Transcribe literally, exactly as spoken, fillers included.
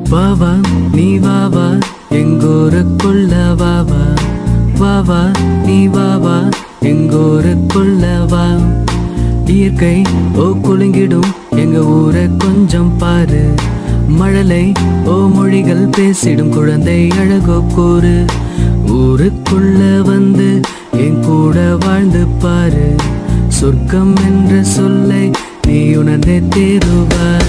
வாவா நீ வாவா எங்கூருக்குள்ள வாவா வாவா நீ வாவா எங்கூருக்குள்ள வா. இயற்கை ஓ குலுங்கிடும் எங்க ஊரை கொஞ்சம் பாரு. மழலை ஓ மொழிகள் பேசிடும் குழந்தை அழகோ கூறு. ஊருக்குள்ள வந்து என் கூட வாழ்ந்து பாரு. சொர்க்கம் என்ற சொல்லை நீ உணர்ந்தே தேருவாய்.